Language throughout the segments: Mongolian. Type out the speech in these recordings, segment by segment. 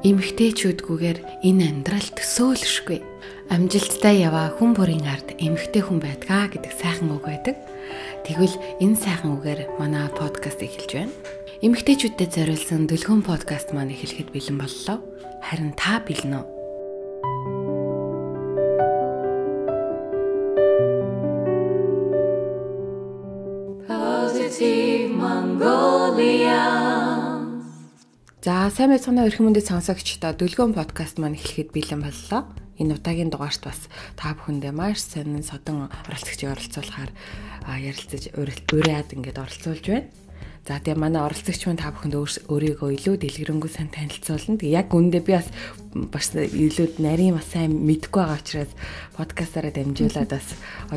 Эмэгтэйчүүдгүйгээр энэ амьдрал төсөөлшгүй. Амжилттай яваа хүн бүрийн ард эмэгтэй хүн байдгаа гэдэг сайхан үг байдаг. Тэгвэл энэ сайхан үгээр манай подкаст эхэлж байна. Эмэгтэйчүүдэд зориулсан дүлгэн подкаст маань эхлэхэд бэлэн боллоо. Харин та бэлэн үү? Positive Mongolia. За сайн байцгаана уу эрхэм мөндөд сонсогчдоо дүлгэн подкаст маань эхлэхэд бэлэн боллоо. Энэ удаагийн дугаарт бас та бүхэндээ маш сонин содон оролцогчийг оролцуулахаар ярилцаж ураад ингээд оролцуулж байна. За тэгээ манай оролцогч маань та бүхэнд өөрийгөө илүү дэлгэрэнгүй сайн танилцуулна. Тэгээ яг үүндээ би бас илүү нарийн бас сайн мэдэхгүй байгаа учраас подкастаараа дамжуулаад бас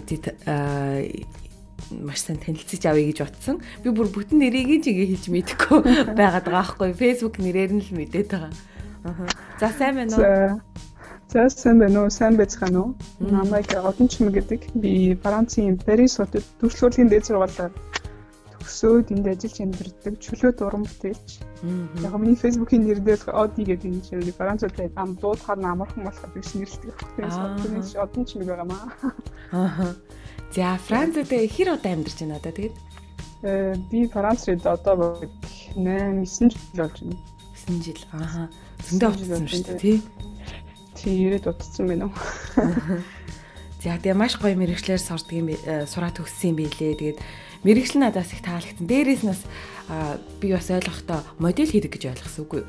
маш сайн танилцж авъя гэж бодсон. Би бүр бүтэн нэрийг ч ингээ хэлж мэдэхгүй байгаад байгаа байхгүй. Facebook нэрээр нь л мэдээд байгаа. За сайн байна уу? За сайн байна уу? Сайн байцгаана уу? Намайг Одончмаг гэдэг. Би Францын Парис хотод төрөлхтөлийн дээд сургуулиар төгсөөд энд ажиллаж амьдардаг чөлөөт уран бүтээлч. Яг миний Facebook-ийн нэр дээр Оди гэдэг энэ чинь Францад ам дуудахаар амархан болохоор биш нэрлэдэг байхгүй. Тэрнээс Одончмаг байгаамаа. За Францад хэр удаа амьдарч байна одоо тэгээд? Би Францад одоо 8-9 жил болж байна. 9 жил. Зөндөө утсан шүү дээ тий. Тий, ирээд утсан байна уу? За тэгээ маш гоё мэрэгчлэр сураад төгссөн юм билээ. Тэгээд мэрэгчл надаас их таалагдсан. Дээрээс нь би бас ойлгохдоо модель хийдэг гэж ойлгосон үгүй юу?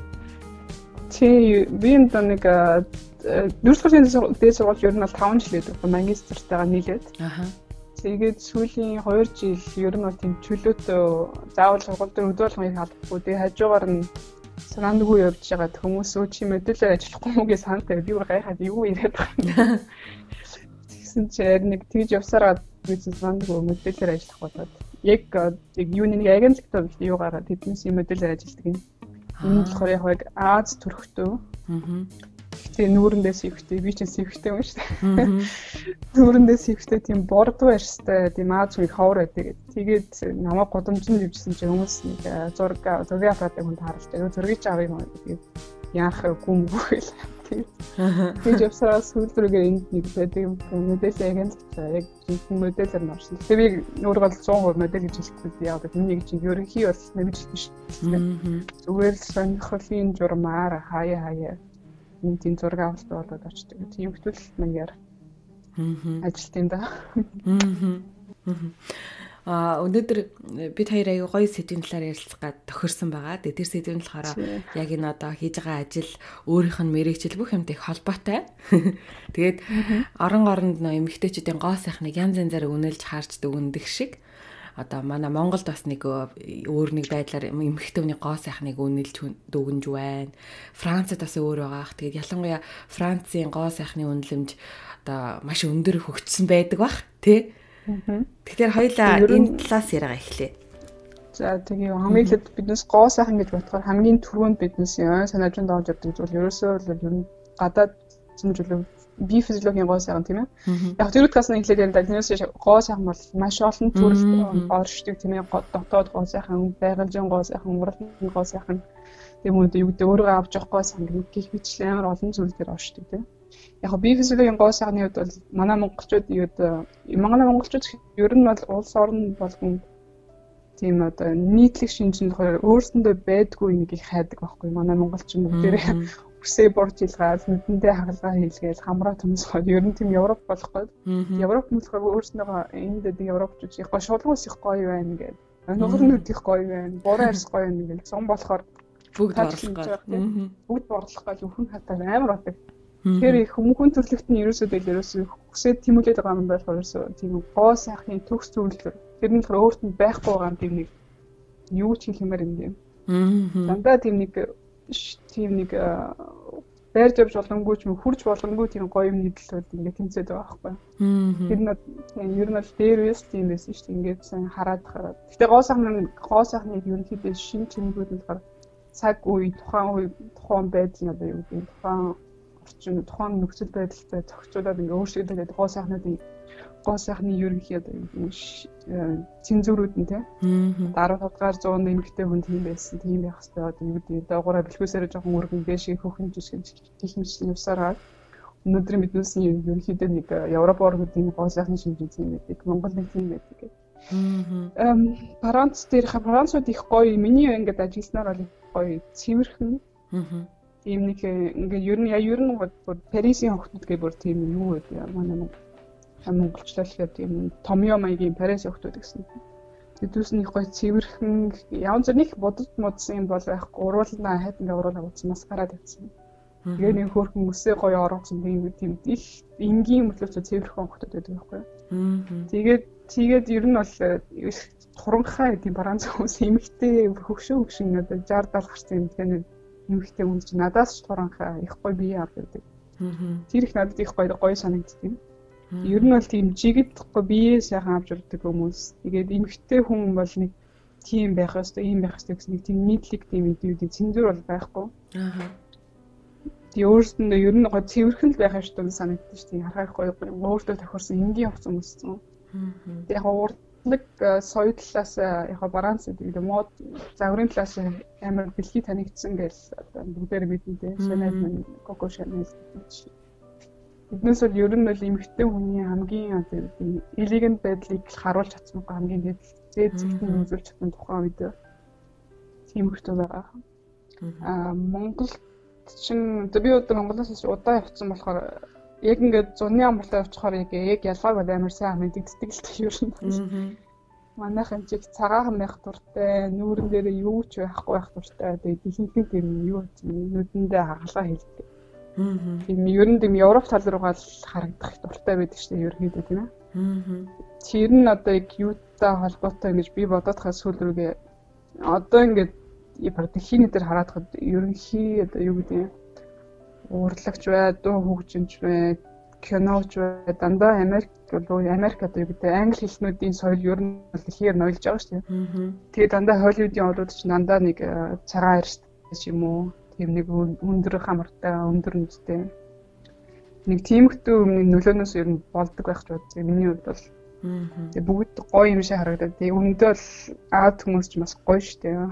Тий, би энэ нэг дөрөвдүгээр дээд сургууль ер нь бол 5 жил гэдэг. Магистртайгаа нийлээд. Тэгээд сүүлийн 2 жил ер нь бол тийм чөлөөт заавал сургууль дээр өдөр болгон их албагүй. Тэгээд хажуугаар нь санаандгүй явж байгаа хүмүүс өө чи мэдээлэл ажиллахгүй мөгээ санаатай би бүр гайхаад юу яриад байгаа юм. Тэгсэн чинь нэг тэгж явсараа би санаандгүй мэдээлэл ажиллах болоод яг юуны нэг агентлагт юугаараа тэднээс мэдээлэл ажилладаг юм. Энэ болохоор яг Аз төрхтөө. Тэгээ нүүрэндээ сэвхтэй би чинь сэвхтэй юм шүү дээ. Нүүрэндээ сэвхтэй тийм бордоо ярьстай тийм Аз нэг ховор байдаг. Тэгээд намайг годомжинд дэвжсэн чинь хүмүүс нэг зураг аваад хүн тааралтай. Зургийг ч авъя маа тэгээд яах гүм гүйл. Тэгээд явсараа сүүлдрүүгээ энд нэг байдаг мэдээлэл агентлагт яг мэдээлэлээр нь орсон. Тэгээд би нүүр бол 100% мэдээлэл гэж хэлэхгүй яагаад миний чинь ерөнхий бол нэгж биш. Зүгээр л сонирхлын журмаар хаяа энэ тийм зураг авалт болоод очдөг. Тийм хөтөл маягаар ажилт юм да. Өнөөдөр бид хоёр аягүй гоё сэдвийн талаар ярилцах гад тохирсон байгаа. Тэр сэдвийн болохоор яг энэ одоо хийж байгаа ажил өөрийнх нь мэрэгжил бүх юмтай холбоотой. Тэгээд орон оронд эмэгтэйчүүдийн гоо сайхныг янз янзаар үнэлж харж дүгндэг шиг одоо манай Монголд бас нэг өөр нэг байдлаар эмэгтэйний гоо сайхныг үнэлж дүгнж байна. Францад бас өөр байгаа. Тэгээд ялангуяа Францын гоо сайхны үнэлэмж одоо маш өндөр хөгжсөн байдаг бах тий. Тэгэхээр хоёлаа энэ талаас яриагаа эхлэе. За тэгээ хамгийн ихэд биднес гоо сайхан гэж бодохоор хамгийн түрүүнд биднес санаажинд орж ирдэг зүйл ерөөсөө л ер нь гадаад зэмжлэг би физиологийн гоо сайхан тийм ээ. Яг тэр үткээс нь эхлээд энэ дагнаас гоо сайхан бол маш олон төрөл оршдог тийм ээ. Дотоод гоо сайхан, байгалийн гоо сайхан, уралдын гоо сайхан тийм үү юу гэдэг өөрөө авч явах гоо сайхан гэх мэтлээ амар олон зүйл дээр оршдог тийм ээ. Яг би физиологийн гоо сайхны хувьд бол манай монголчууд ер нь бол улс орн болгон тийм одоо нийтлэг шинжин тохиол өөрсөндөө байдгүй нэг их хайдаг байхгүй манай монголчин бүгдээрээ үсээ борж илгаад нүдэндээ хагалгаа хийлгээл хамраа төмсгөөд ер нь тийм Европ болохгүй. Европ болохоор өөрсдөө энд европчууд их гоё шулуус их гоё байна гэдэг. Нөхөрнүүд их гоё байна. Буруу арьс гоё байна гэдэг. Зун болохоор бүгд борлох гал. Бүгд борлох гал өхөн хатаа амар байдаг. Тэгэхээр хүмүүхэн төрлөخت нь ерөөсөө хүсээд тэмүүлээд байгаа юм болохоор ерөөсөө тийм гоо сайхны төгс зүйлэр тэр нь болохоор өөрт нь байхгүй байгаа тийм нэг юу ч хэлэх юмар юм. Дандаа тийм нэг байрж явж боломгүй ч хурж боломгүй тийм гоё юм нийтлэл ингээд тэмцээд байгаа байхгүй. Тэр нь ер нь бол дээрээс тийм байсан шүү дээ. Ингээд сайн хараад. Гэтэ гоо сайхны ерөнхийдөө шин чимгүүд нь болохоор цаг үе тухайн байдал нь одоо юу гэдэг тухайн орчин тухайн нөхцөл байдалтай зохицуулаад ингээ өөрчлөлтөд гоо сайхны ерөнхий цензурүүд нь тийм 15 дугаар зуунд эмэгтэй хүн тийм байсан, тийм байх хэрэгтэй одоо юу гэдэг доогоороо бэлхүүсээр жоохон өргөн дэшиг хөхөн жишгэн техникчний явсараад өнөөдөр биднээс ерөнхийдөө нэг Европ орнуудын гоо сайхны шинжлэх юм байдаг, Монгол нэг тийм байдаг гэх. Францууд их гоё, миний ингээд ажилласнаар бол их гоё, цэвэрхэн. Тийм нэг ингээд ер нь Парисын хөлтөд гэх бүр тийм юу гэдэг манай монголчлал гэхээр тийм томьёо маягийн Парис хөлтөд гэсэн. Тэдүүс нь их гоё цэвэрхэн, янз бүр нэг модсон юм бол байхгүй, уруулнаа хайт ингээд уруулаа утсан маскарад тавьсан. Тэгээ нэг хөөрхөн өсөө гоё орооцсон тийм их энгийн мөлөөс цэвэрхэн хөлтөд байдаг байхгүй. Тэгээд ер нь бол туранхай тийм Франц хүмүүс эмэгтэй хөгшин одоо 60 70 гарсан эмэгтэй хүн чинь надаас ч туранхай их гоё бие авдаг. Тэр их надад их гоё санагддаг. Ер нь бол тийм жигд бие сайхан авч урдаг хүмүүс. Тэгээд эмэгтэй хүн бол нэг тийм байх ёстой, ийм байх ёстой гэсэн нэг тийм нийтлэг тийм идэвхтэй цензур бол байхгүй. Өөрсөндөө ер нь гоё цэвэрхэн л байх ёстой санагддаг шүү дээ. Харахад гоё өөртөө тохирсон энгийн хувцас өмссөн. Яг урдлаг соёл талаас яг Франц гэдэг мод загварын талаас амар бэлхий танигдсан гэж одоо бүгдээр мэднэ. Chanel, Coco Chanel гэж. Биднээс бол ер нь бол эмэгтэй хүний хамгийн одоо элегэнт байдлыг харуулж чадсан хамгийн зэд зэгтэн үзүүлж чадсан тухайн үед тийм хэрэгтэй байгаа. Монголд чинь би одоо Монголоос удаа явцсан болохоор яг ингээд зуны амралтаа явчихаар яг ялгааг амар сайн мэддэгддэг л тийм ер нь. Манайхан чиг цагаахан байх дуртай, нүүрэн дээр юу ч байхгүй байх дуртай. Тэгээд ихэнх тийм юу нүдэндээ хагалгаа хийдэг. Тийм ер нь тийм Европ тал руугаа харагдах дуртай байдаг шүү дээ ерөнхийдөө тийм ээ. Тэр нь одоо яг юутай холбоотой гэж би бодоод хаа сүүл рүүгээ одоо ингээд дэлхийн дээр хараад хад ерөнхий одоо юу гэдэг урлагч бай, дуу хөгжимч бай, киноч бай, дандаа Америк одоо юу гэдэг англи хэлнүүдийн соёл ер нь дэлхийгээр ноёлж байгаа шүү дээ. Тэгээд дандаа Холливуудын орнууд ч дандаа нэг цагаан арьстай юм уу? Тийм нэг өндөр хамартай, өндөр нүдтэй. Нэг тиймхтэй өмнө нөлөөнөөс ер нь болдог байх ч бодсон. Миний хувьд бол тэгээ бүгд гоё юм шиг харагдаад. Тэгээ өмнөдөө л Аз хүмүүс ч бас гоё шүү дээ.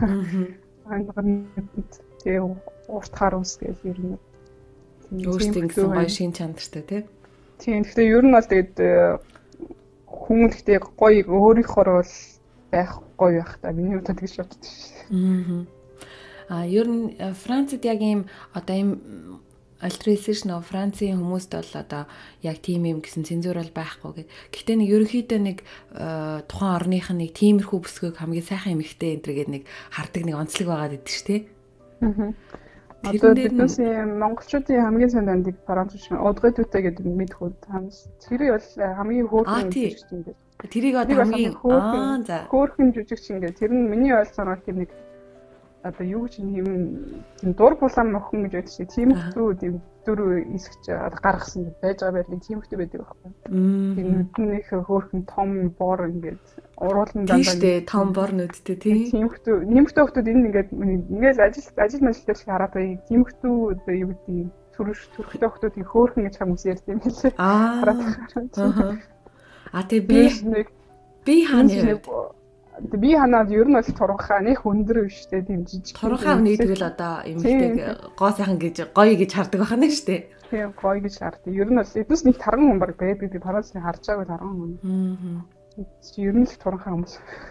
Тэгээ урт хар ус гэж ер нь. Өөртөө гэсэн гоё шин чанартай тий. Тийм. Гэхдээ ер нь бол тэгээд хүн гэхдээ гоё өөрийнхөө бол байх гоё байх та. Миний хувьд тэгж боддог шүү. Ер нь Францад яг ийм одоо ийм альтернатив нөө Францын хүмүүст бол одоо яг тийм юм гэсэн цензур бол байхгүй гэд. Гэхдээ нэг ерөнхийдөө нэг тухайн орных нэг тиймэрхүү бүсгүйг хамгийн сайхан эмэгтэй энэ гэдэг нэг хардаг нэг онцлог байгаад идэв ш тий. Одоо биднээс монголчуудын хамгийн сайн дандыг Франц шиг удгай түүтэй гэдэг мэдэх үү хамс. Тэр бол хамгийн хөөрхөн жүжигч юм дээ. Тэрийг одоо хамгийн хөөрхөн жүжигч юм дээ. Тэр нь миний ойлгосоор тийм нэг одоо юу ч юм дур булан охин гэж байдаг шиг тиймхүү тийм дөрөв эсгэж гаргасан байж байгаа байдлыг тиймхүү байдаг байхгүй. Тийм нүднийх хөөрхөн том бор ингээд уруулан дандаа тийм том бор нүдтэй тийм тиймхүү хүмүүс ингээд ажил мэл дээр хараад бай тиймхүү одоо юу гэдэг төрхтэй хүмүүсийн хөөрхөн гэж хүмүүс ярьдаг юм лээ. Тэгээ би хаана би ханаад ер нь бол туранхай нэг өндөр биш үү тийм жижиг. Туранхай нэг тэгэл одоо эмэгтэй гоо сайхан гэж гоё гэж хардаг байна шүү дээ. Тийм гоё гэж хардаг. Ер нь бол эднес нэг тарган хүн баг байдаг. Би Францыг харж байгаагүй тарган хүн. Ер нь л туранхай хүмүүс.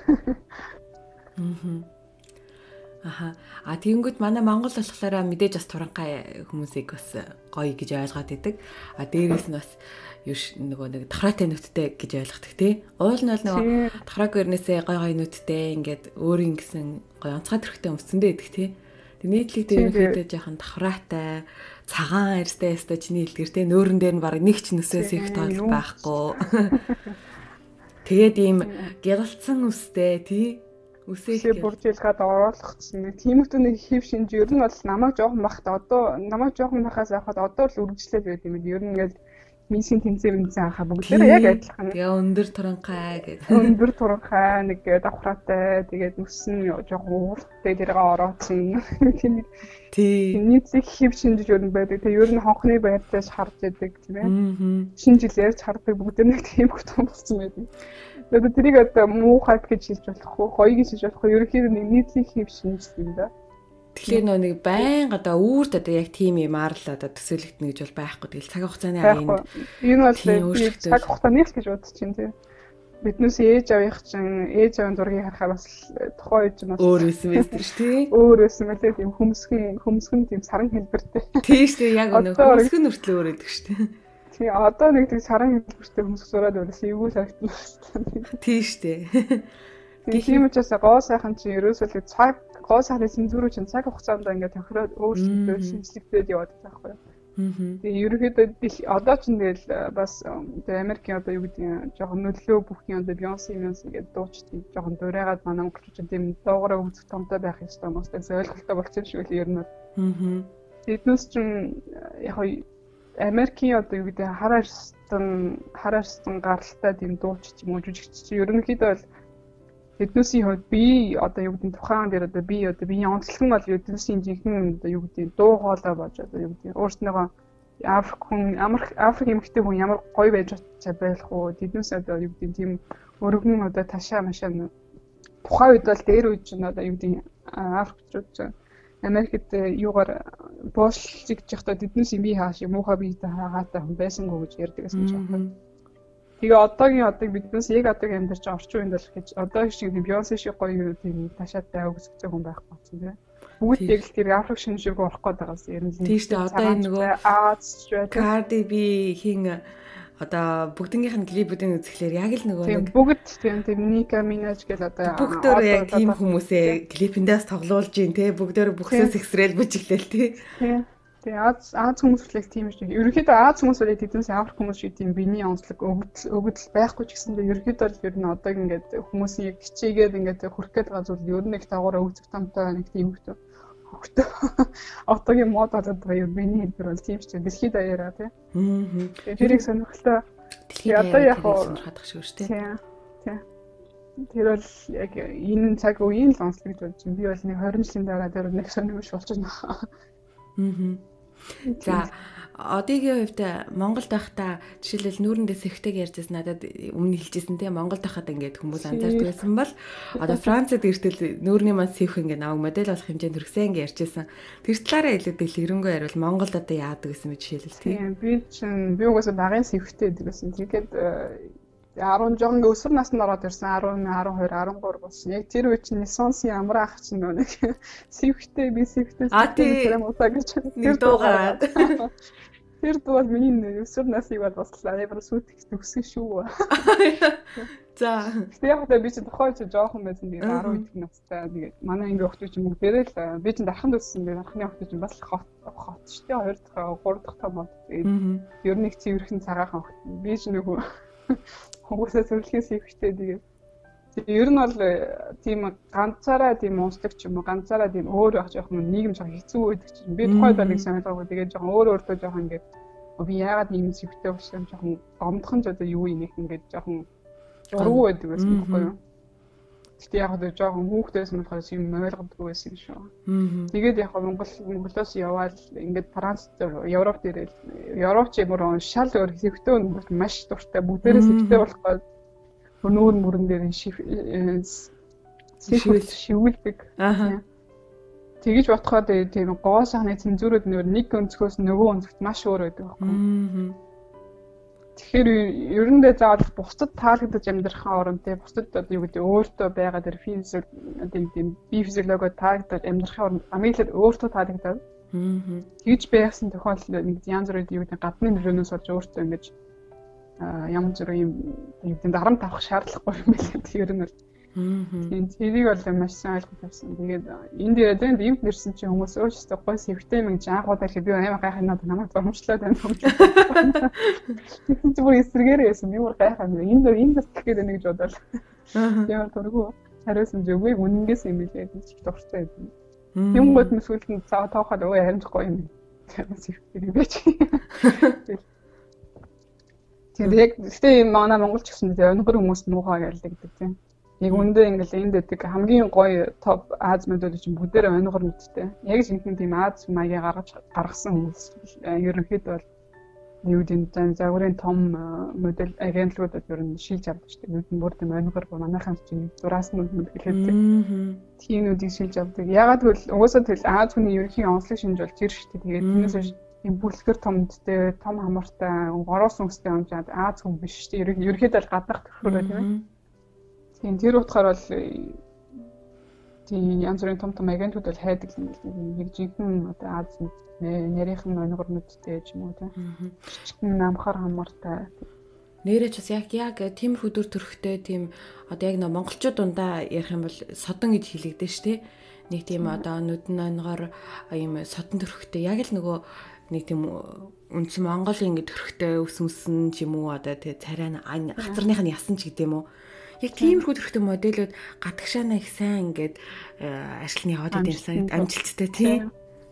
Тэгэнгүүт манай Монгол болохоор мэдээж бас туранхай хүмүүсийг бас гоё гэж ойлгоод идэг. Дээрээс нь бас нөгөө нэг тохроотой нүдтэй гэж ойлгодог тий. Уул нь бол нөгөө тохроогүй өрнөөсөө гой нүдтэй ингээд өөрийн гэсэн гой онцгой төрхтэй өмсөндөө идэг тий. Тэг нийтлэг дээр ерөнхийдөө жоохон тохроотой цагаан арьстай ястай чиний хэлдгэр тий. Нөөрөн дээр нь баг нэг ч нүсээс их тоол байхгүй. Тэгээд ийм гялалцсан үстэй тий. Үсээ бүржүүлгээд оруулахсан. Тиймэрхүү нэг хэв шинж ер нь бол намайг жоохон бахта одоо намайг жоохон бахаас авахад одоо л үргэлжлэл байд юм. Ер нь ингээд мисийн тэмцээн хаа бүгдээ яг адилхан. Тэгээ өндөр туранхай гэдэг. Өндөр туранхай нэг давхраатай тэгээд нүс нь жоохон уурттай дээрээ орооцсон. Тийм нийцэг хэв шинжиж өрн байдаг. Тэгээ ер нь хонхны байртайж харж яадаг тийм ээ. Шинжил ярьж хардаг бүгд нэг тийм хөтөн болсон байдаг. Тэгээд тэрийг одоо муухайд гэж хэлж болохгүй, хоёрыг хийж болохгүй. Ерөнхийдөө нэг нийцэг хэв шинжил юм да. Тэгэхээр нөө нэг байнга одоо үүрт одоо яг тийм юм аа л одоо төсөөлөгдөнө гэж бол байхгүй. Тэгэл цаг хугацааны аянд. Энэ бол цаг хугацааны л гэж бодож чинь тийм. Биднээс ээж авих чинь ээж авийн зургийг харахаар бас тухайн үед чинь бас өөр байсан байж тээ шүү дээ. Өөр байсан мэлээ тийм хөмсгөн тийм саран хэлбэртэй. Тийм шүү дээ. Яг өнөө хөмсгөн нүртэл өөр байдаг шүү дээ. Тийм одоо нэг тийм саран хэлбэртэй хөмсг зураад байвал эвгүй харагдана шүү дээ. Тийм шүү дээ. Тийм учраас гоо сайхан чинь ерөөсөө цаг гоо сайхны цензур чинь цаг хугацаанд ингээд тохироод өөрчлөлтөөр шинжилгээтэй яваад байгаа байхгүй. Тэгээ ерөөхдөө одоо ч тэгэл бас тэгээ Америкийн одоо юу гэдэг жоохон нөлөө бүхний одоо Бейонсе ингээд дуучдیں۔ Жоохон дуурайгаад манай монголчууд тийм дуугараа үзэх томтой байх ёстой юм уустаас ойлголттой болчихсон шүү л ер нь. Тэднээс чинь яг Америкийн одоо юу гэдэг хараарстан гаралтай тийм дууч юм уу жүжигч чинь ерөнхийдөө бол эднүсийн хувьд би одоо юу гэдэг тухайн дээр одоо би биеийн онцлог нь бол эднүсийн жинхэнэ одоо юу гэдэг дуу хоолой болж одоо юу гэдэг өөрснөө Африк эмэгтэй хүн ямар гоё байж байх уу эднүс одоо юу гэдэг тийм өргөн одоо ташаа машаа тухайн үед бол дээр үед ч одоо юу гэдэг Африкчууд Америкт юугаар боошлж явахдаа эднүсийн би хааш муухай биетэй хаагаатай хүн байсангүй гэж ярьдаг гэсэн чинь. Тэгээ одоогийн биднээс яг одоогийн амьдарч байгаа орчин үеинд бол гэж одоо шиг Бейонсе шиг гоё тийм ташаатай өгсөцөө хүн байх болсон тийм. Бүгд яг л тэр Африк шинжлэх орох гээд байгаас ер нь. Тийм шүү дээ. Одоо энэ нөгөө Cardi B хин одоо бүгднгийнх нь клипүүдийн үзэхлээр яг л нөгөө нэг бүгд тийм Nicki Minaj гэл одоо бүгдөө яг тийм хүмүүсээ клипэндээс тоглуулж гин те бүгдөө бүхсээс экстрэл бүжиглээл те. Тэгээ Аз хүмүүс л тийм шүү. Ерөнхийдөө Аз хүмүүс бол тэднээс Африк хүмүүс шиг тийм биений онцлог өгөгдөл байхгүй ч гэсэндээ ерөнхийдөө л ер нь одоо ингээд хүмүүсийн хичээгээд ингээд хүрх гээд байгаа зүйл ер нь их тагаараа үүсэх тамтай нэг тийм хөвтөө. Одоогийн мод болоод байгаа юм биений хэлбэр бол тийм шүү. Дэлхийд даяараа тийм. Тэрийг сонирхолтой. Тэгээ одоо яг сонирхох шүү дээ. Тийм. Тэр бол яг энэ цаг үеийн л онцлог гэж бодож байна. Би бол нэг 20 жилийн дараа тэр нэг сонирхож болж байна. За одоогийн хувьд Монголд байхдаа жишээлбэл нүүрэндээ сэхтэйг ярьжсэн надад өмнө хэлжсэн тийм Монголд байхад ингээд хүмүүс анзаардаг байсан бол одоо Францад иртэл нүүрний маань сэвх ингээд наваг модель болох хэмжээнд хүрсэн гэж ярьжсэн. Тэр талаараа илүү дэлгэрэнгүй ярил Монголд одоо яадаг гэсэн мэт жишээлбэл тийм. Би угаасаа багын сэвхтэй гэдэг байсан. Тэгээд 10 жоохон өсвөр наснд ороод ирсэн 11, 12, 13 болсон. Яг тэр үе чинь Нисонсын амар ах чинь нэг сэвхтэй тэр муутай гэж тэр дуугаад. Тэр дуу бол миний өсвөр насыг бол баслаа. Ямар сүтгэж төгсөн шүү. За. Гэтэ яг одоо би чинь тухайн чинь жоохон байсан. Тэгээд 10 их настай. Тэгээд манай ингээ охтууд чинь бүгдээрээ л би чинь дарханд өссөн. Тэгээд дархны охтууд чинь бас хот шүү дээ. 2 дахь 3 дахь том бод. Тэгээд ер нь их цэвэрхэн цагаахан охт. Би чинь нөгөө хүмүүсээс зөвлөхөөс ихтэй тэгээд ер нь бол тийм ганцаараа тийм унслаг ч юм уу ганцаараа тийм өөр байх жоохон нийгэм жоохон хэцүү байдаг чинь би тухайд бол нэг санагдаагүй тэгээд жоохон өөртөө жоохон ингээд би яагаад ийм сэвтэй болсон жоохон гомдхон ч одоо юу юм ингээд жоохон журуу байдаг байсан байхгүй юу. Гэтэ яг одоо жоохон хүүхдээс болохоор юм ойлгодгүй байсан юм шүү. Тэгээд яг Монголоос яваад ингээд Франц Европ дээр Европч юм шал өөр сэвтэй маш дуртай бүгдээрээ сэвтэй болохгүй нүүр мөрөн дээр шивүүлдэг. Тэгэж бодоход тийм гоо сайхны цензурууд нэг өнцгөөс нөгөө өнцгт маш өөр байдаг байхгүй. Тэгэхээр ерөндөө заавал бусдад таалагдаж амьдрахын оронд те бусдад одоо юу гэдэг өөртөө байгаа тэр тийм бие физиологиод таалагдаж амьдрахын оронд амиглаад өөртөө таалагдаад тэгж байсан тохиолдол нэг янз бүрийн юу гэдэг гадны нөлөөнөөс болж өөртөө ингэж ямар зэрэг юм юу гэдэг дарамт авах шаардлагагүй юм билээ ер нь бол тийм тэрийг бол маш сайн ойлгож байсан. Тэгээд энд дээр энд нэрсэн чинь хүмүүс өөрсдөө гой сэвтэй юм гэж анхудаа ихэд би амар гайхаад намайг боломжлоод байна юм. Зүгээр эсрэгээр байсан. Би бүр гайхаад энд бас тэгэхэд нэг гэж бодвол. Ямар дургу хариусан зүггүй үнэнгээс юм билээ гэж дуртай байсан. Юм гот мэсгүүлэн таахад өө харимжахгүй юм. Тэгэхээр сэвтэй байж. Тэгээд яг гэхдээ манай монголч гэсэн өнгөр хүмүүс нуухаа гэлдэг тийм. Яг үндэ ингээл энд дэдэг хамгийн гоё топ Аз модуль чинь бүгдээр өнгөр нүдтэй. Яг шинхэн тийм Аз маягийн гаргасан хүмүүс ерөнхийдөө бол юудын загварын том модель агентлуудад ер нь шилж авдаг шүү дээ. Юу нь бүр тийм өнгөр манайхан чинь зураас нь хэлээд тиймүүдийг шилж авдаг. Ягаад гэвэл угаасаа тэгэл Аз хүний ерөнхий онцлог шинж бол тэр шүү дээ. Тэгээд тэрнээс тийм бүлгэр томдтэй, том хамартай, гороос үстэй амжаад Аз хүн биш шүү дээ. Ерөнхийдөө л гаднах төрхөөрөө тийм ээ. Тийм тэр утгаар бол тийм янз бүрийн том агентууд бол хайдаг юм л нэг жинхэнэ одоо Аз нэрийнхэн өнгөр нүдтэй ч юм уу тийм. Жинхэнэ намхар хамартай. Нэрэж бас яг тиймэрхүү төр төрхтэй тийм одоо яг нэг монголчууд дундаа ярих юм бол содон гэж хэлэгдэж штэ. Нэг тийм одоо нүдэн өнгөр юм содон төрхтэй яг л нөгөө нэг тийм үндсэн Монголын ингэ төрхтэй өсмөсөн ч юм уу одоо тэгээ царай хацарных нь ясан ч гэдэм үү. Яг тиймэрхүү төрхтэй модельүүд гадагшаана их сайн ингээд ажлын яваад байсан амжилттай тийм.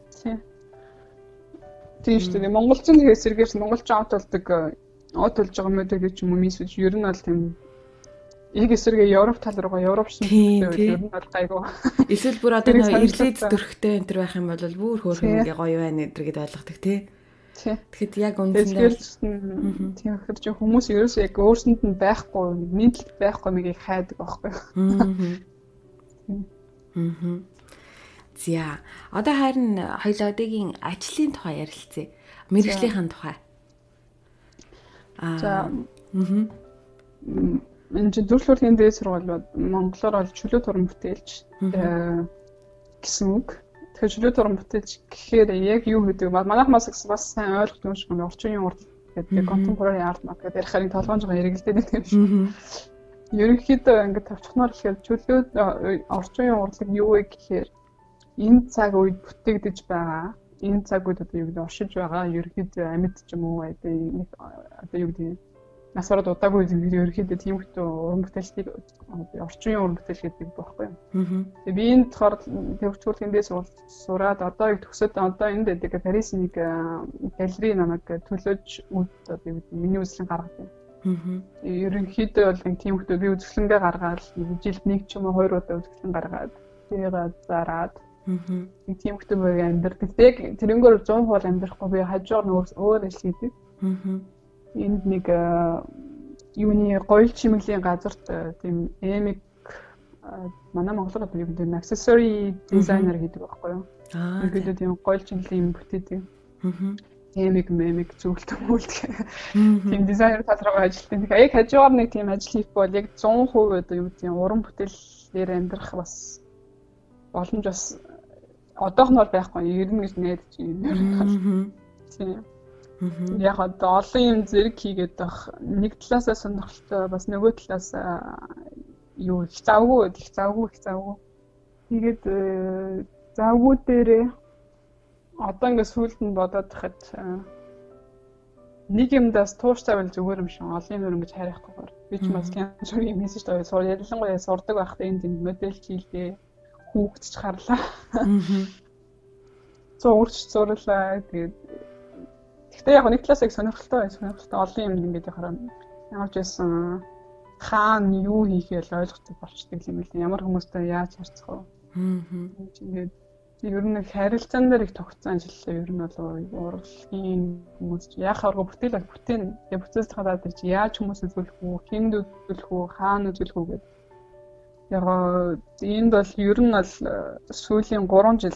Тийм шүү дээ. Монголчин хэсэргээс монголчин аут болдог аут болж байгаа модель ч юм уу мисвэж ер нь бол тийм яг эсэргээ Европ тал руугаа Европ шинжтэй ер нь бол гайгүй. Эсвэл бүр одоо ирлээд төрхтэй энэ төр байх юм бол бүр хөөрхөн гоё байна гэдэргээд ойлгодог тий. Тэгэхэд яг үндсэндээ тийм ихэр чи хүмүүс ерөөсөө яг өөрсөнд нь байхгүй нийтлэг байхгүй мгийг хайдаг байхгүй. За одоо харин хоёулаагийн ажлын тухай ярилцъя. Мэргэжлийн тухай. За энэ зөвлөлтийн дээд сургууль Монголоор бол чөлөө туран бүтээлч гэсэн үг. Тэгэхээр чөлөө туран бүтээлч гэхээр яг юу гэдэг вэ? Манайх бас сайн ойлгох юм шиг байна. Орчин үеийн урд гэдэг contemporary art гэдэг ярихаар толгойн жоо хэрэгэлдэж байгаа юм шиг. Ерөнхийдөө ингээд тавчхнаар ихээр чөлөө орчин үеийн урлаг юу вэ гэхээр энэ цаг үед бүтээгдэж байгаа энэ цаг үед одоо юу гэдэг оршиж байгаа ерөнхийдөө амьд ч юм уу одоо юу гэдэг насаараа удаагүй ерөнхийдөө тийм их уран бүтээлчдийг орчин үеийн уран бүтээл гэдэг байхгүй юу. Тэгээ би энэ тохоор төвчүүлэх эндээс сураад одоо яг төгсөөд одоо энд гэдэг Парис нэг галерей намайг төлөөж одоо юу гэдэг миний үзлэн гаргадаг. Ерөнхийдөө бол нэг тийм их би үзлэнгээ гаргаад жилд нэг ч юм уу 2 удаа үзлэн гаргаад тэгээд зараад нэг тийм их байгаад амьдэрдэг. Яг тэрнгөөр 100% амьдрахгүй би хажуугаар нөгөө өөр ажил хийдэг. Энд нэг юуны гоёл чимэглийн газарт тийм эмиг манай монголоор одоо юу гэдэг нь accessory designer гэдэг байхгүй юу? Ингээд тийм гоёл чимэглийн бүтээдэг. Эмиг зөвлөлт өгүүлдэг. Тийм дизайнер талраа ажилладаг. Яг хажуугаар нэг тийм ажил хийх бол яг 100% одоо юу гэдэг нь уран бүтээлээр амьдрах бас боломж бас одоохноор байхгүй ирнэ гэж найдаж байна. Тийм. Яг одоо олон юм зэрэг хийгээд байх нэг талаасаа сонирхолтой бас нөгөө талаас юу их завгүй. Тэгээд завгүй дээрээ одоо ингээд сүүлд нь бодоод тахад нэг юмдаас тууштай байл зүгээр юм шиг олон юм ингэж харихгүйгээр би ч бас янз бүрийн мессеж тавьж ялангуяа сурдаг байхдаа энд модель хийлгээ хүүхдч харлаа. Зурлаа тэгээд гэхдээ яг нэг талаас яг сонирхолтой олон юм ингэж хараа ямар ч байсан хаана юу хийхээ л ойлгохдаг болчдөг юм л ямар хүмүүстэй яаж харцах вэ? Тэгээд ер нь харилцаан дээр их тогтсон ажиллалаа ер нь бол урлагийн хүмүүс яах арга бүтээл бүтээн бүтээс хадаад чи яаж хүмүүс үзүүлэх үү хинд үзүүлэх үү хаана үзүүлэх үү гэдэг яг энд бол ер нь бол сүүлийн 3 жил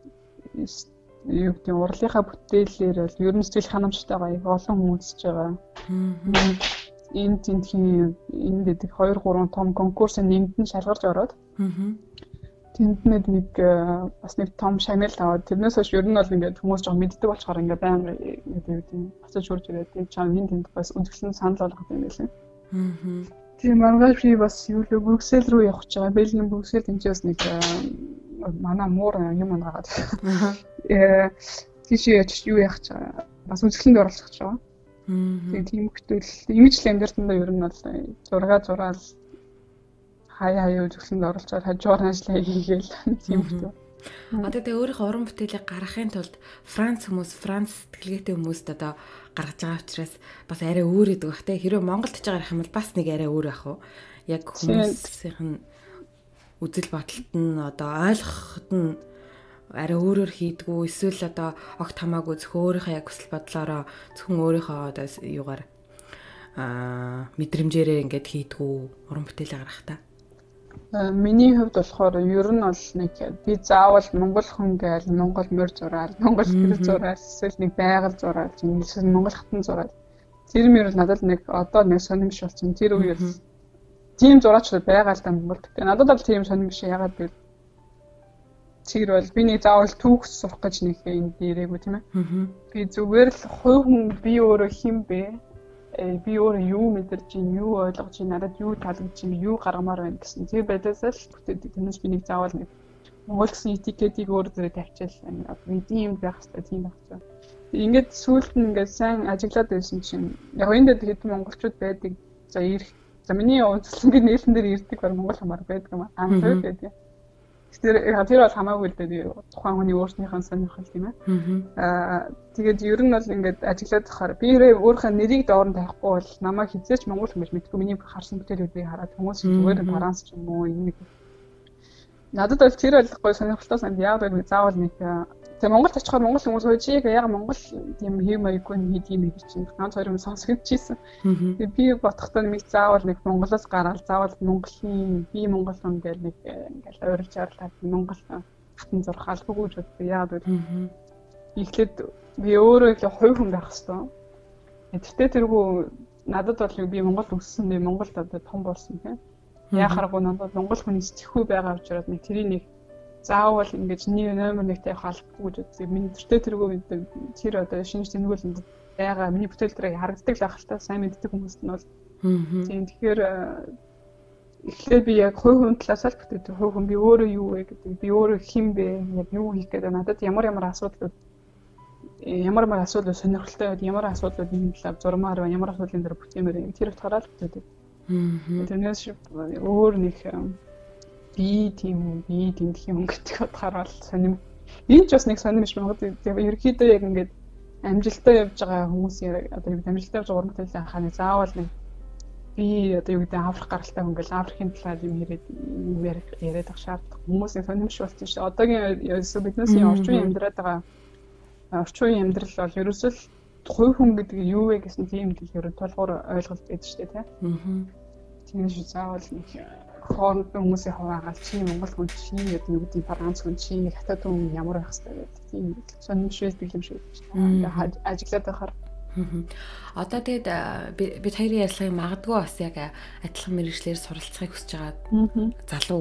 юу гэдэг урлагийнхаа бүтээлээр бол ер нь сэтгэл ханамжтайгаа олон хүн үзэж байгаа. Энд тентхийн энд дэдэг 2 3 том конкурсыг нэгдэн шалгарч ороод тэнд нэг бас нэг том шагнал аваад тэрнээс хойш ер нь бол ингээд хүмүүс жоо мэддэг болчоор ингээд байнга гэдэг юм. Буцаж хурж ирээд тийм чам тэнд бас үзэсгэлэн санал болгох юм байлаа. Тийм маргааш би бас юу л Брюксел рүү явах гэж байгаа. Бэлэн Брюксел тэнцээс нэг манай муур юм ангаад. Тийш яач юу яах гэж байгаа. Бас үзэсгэлэнд оролцох гэж байгаа. Тийм хөтөл имижл амьдртандаа ер нь бол зураал хаяа үзэсгэлэнд оролцоод хажуугаар ажиллаа хийгээл тийм хөтөл. Одоо тэ өөрийнхөө уран бүтээлийг гаргахын тулд Франц сэтгэлгээтэй хүмүүст одоо гаргаж байгаа учраас бас арай өөр идэг бах те. Хэрэв Монголд ч байгаа юм бол бас нэг арай өөр ах уу. Яг хүмүүсийнх нь үзэл бодолт нь одоо ойлгоход нь арай өөрөөр хийдгүү эсвэл одоо огт хамаагүй зөвхөн өөрийнхөө яг хүсэл бодлороо зөвхөн өөрийнхөө одоо юугаар мэдрэмжээрээ ингээд хийдгүү уран бүтээлээ гаргах та. Миний хувьд болохоор ер нь бол нэг би заавал монгол хүн гээл монгол морь зураал, монгол гэр зураал, эсвэл нэг байгаль зураал, эсвэл монгол хатан зураал. Тэр мөр надад нэг одоо нэг сонирмш болсон. Тэр үеэр тийм зураач байгаа л да Монголд. Тэгээ надад бол тийм сонирмш яагаад гэвэл тэр бол би нэг заавал түүх сурах гэж нэг энд ирээгүй тийм ээ. Би зүгээр л хувь хүн би өөрөө хэн бэ? Би өөрөө юу мэдэрч чинь, юу ойлгож чинь, надад юу таалагдж чинь, юу гаргамаар байна гэсэн. Тэр байдлаас л бүтээдэг. Тэрнээс би нэг заавал нэг монгол гэсэн этикетийг өөр зөрөө тавьчихсан. Би тийм байх хэрэгтэй, тийм байх хэрэгтэй. Ингээд сүүлд нь ингээд сайн ажиглаад байсан чинь яг энэ дэд хэд монголчууд байдаг. За ирэх. За миний онцлогийн нээлтэн дээр ирдэг бар монгол хамаар байдаг юм аа. Амт байдаг. Тэр бол хамаагүй л дээ тухайн хүний өөрснийхөө сонирхол тийм ээ. Тэгээд ер нь бол ингээд ажиглаад тахаар би өөрийнхөө нэрийг доорн тавихгүй бол намайг хизээч монгол хүмүүс мэдгүй миний харсан бүтээлүүдийг хараад хүмүүс зүгээр таранс ч юм уу нэг надад бол тэр бол гой сонирхолтой санд яг л заавал нэг тэгээ Монголд очихоор монгол хүмүүс хөө чи яг монгол тийм хэм маяггүй хийдэг юм гэж чинь ганц хоёр юм сонсгож чийсэн. Тэгээ би бодохдоо нэг заавал нэг Монголоос гараад заавал Монголын би монгол хүн гэл нэг ингээл ойрлж арлаад монгол хатан зурх албагүй ч үгүй яг л ихлэд би өөрөө их хувь хүн байх хэвээр. Тэртээ тэргүй надад бол би Монгол өссөн би Монголд одоо том болсон тийм. Яхааргүй надад монгол хүний сэтгэхүй байгаа учраас нэг тэрийг нэг заавал ингэж номер 1 тавих албагүй гэж үзье. Миний тэртээ тэргүй тэр одоо шинж тэмдэглэлд байгаа миний бүтээл дээр харагддаг л ахaltaа сайн мэддэг хүмүүст нь бол тийм тэгэхээр эхлээд би яг хувь хүн талаас л бүтээдэг. Хувь хүн би өөрөө юу вэ гэдэг. Би өөрөө хэн бэ? Яг юу хийх гэдэг надад ямар асуудлууд сонирхолтой байд, ямар асуудлууд энэ талаар зурмаар байна, ямар асуудлын дээр бүтээмээр байна. Тэр утгаараа л бүтээдэг. Тэрнээс өөр нэг би тийм гэх юм гэдэг утгаараа л сонирм. Энэ ч бас нэг сонирмш магадгүй. Ерөнхийдөө яг ингээд амжилттай явж байгаа хүмүүс одоо юу амжилттай явж байгаа уран бүтээлийн анхааны заавал нэг би одоо юу гэдэг аврах гаралтай хүн гэл аврахын талаар юм яриад ах шаардлагатай хүмүүсийн сонирмш болсон шүү. Одоогийн биднээс орчин үеийн амьдраад байгаа орчин үеийн амьдрал бол ерөөсөө хувь хүн гэдэг нь юу вэ гэсэн тийм дэлгүүр тулгуур ойлголт байдаг шүү дээ тийм. Тийм шүү заавал нэг хооронд хүмүүсийн хуваагаал чи монгол хүн чи гэдэг юу гэдэг франц хүн чи хятад хүн ямар байх хэвээр байдаг. Тийм сонирмш байдаг юм шүү. Тэгээд ажиглаад байхаар одоо тэгээд бид хоёрын ярилцлагыг магадгүй бас яг адилхан мэргэжлэр суралцахыг хүсэж байгаа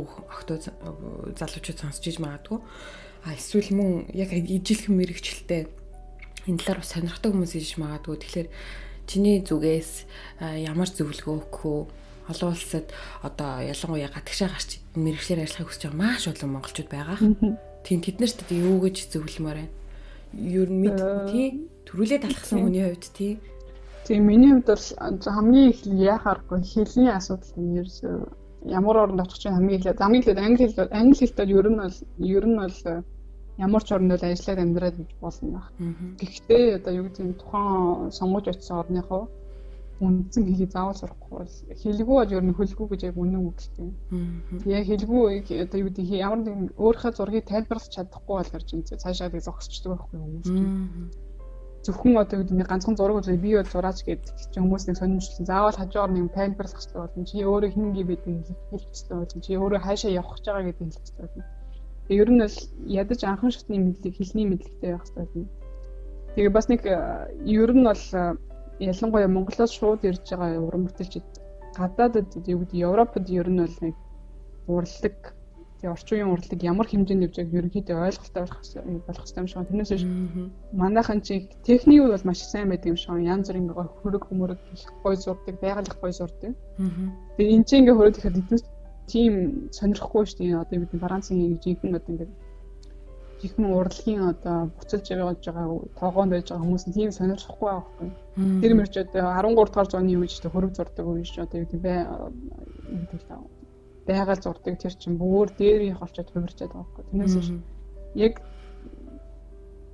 залуучууд сонсч иж магадгүй. Эсвэл мөн яг ижилхэн мэргэжилтэй энэ талаар бас сонирхтой хүмүүс иж магадгүй. Тэгэхээр чиний зүгээс ямар зөвлөгөө өгөх үү? Олон улсад одоо ялангуяа гадагшаа гарч мэргэжлэр ажиллахыг хүсэж байгаа маш олон монголчууд байгаа. Тийм тэднэрт юу гэж зөвлөмөр байна? Ер нь тий төрүүлээд алхсан хүний хувьд тий. Тийм миний хувьд бол хамгийн их яхааргүй хэлний асуудал юм ерөөсөө ямар оронд очих чинь хамгийн эхлээд англи хэлтэй ер нь бол ямар ч орнд ажиллаад амьдраад болно баг. Гэхдээ одоо юу гэдэг нь тухайн сонгож очисон орныхоо үндсэн хэлийг заавал сурахгүй бол хэлгүй бол ер нь хөлгүй гэж яг үнэн үгтэй. Тэгээ хэлгүй одоо юу гэдэг ямар нэгэн өөрийнхөө зургийг тайлбарлах чадахгүй бол гарч ин цаашаа тийг зогсчдөг байхгүй хүмүүс. Зөвхөн одоо юу гэдэг ганцхан зураг үзээ би бол зураач гэдэг чинь хүмүүс нэг сонирмжлсан заавал хажуугаар нэг тайлбарлах хэрэгтэй болно. Чи өөрөө хин гээ гэдэг хэлэх хэрэгтэй болно. Чи өөрөө хаашаа явах гэж байгаа гэдэг хэлэх хэрэгтэй болно. Тэгээ ер нь бол ядаж анхан шатны мэдлэг хэлний мэдлэгтэй байх хэрэгтэй болно. Тэгээ бас нэг ер нь бол ялангуяа Монголоос шууд ирж байгаа уран бүтээлчид гадаадд юу гэдэг Европод ер нь бол нэг урлаг тэгээ орчин үеийн урлагийг ямар хэмжээнд явж байгааг ерөнхийдөө ойлголттой болох хэрэгтэй юм шиг. Тэрнээс биш манайхан чи техник бол маш сайн байдаг юм шиг. Янз бүрийн хөрөг хөмөрөг их гой зурдаг, байгаль гой зурдаг. Тэгээ энэ ч ингээ хөрөөд ихэд эднээс тийм сонирхгүй шүү дээ. Одоо бидний Францын жинхэнэ одоо ингээ жинхэнэ урлагийн одоо буцалж явж байгаа тоогоонд байж байгаа хүмүүс нь тийм сонирхгүй байгаа байхгүй. Тэр мөрч одоо 13 дугаар зууны үеч одоо хөрөг зурдаг үе шүү. Одоо юу гэдэг байгаль зурдаг тэр чинь бүр дээр их олчод хувирчаад байгаа байхгүй. Тэрнээс яг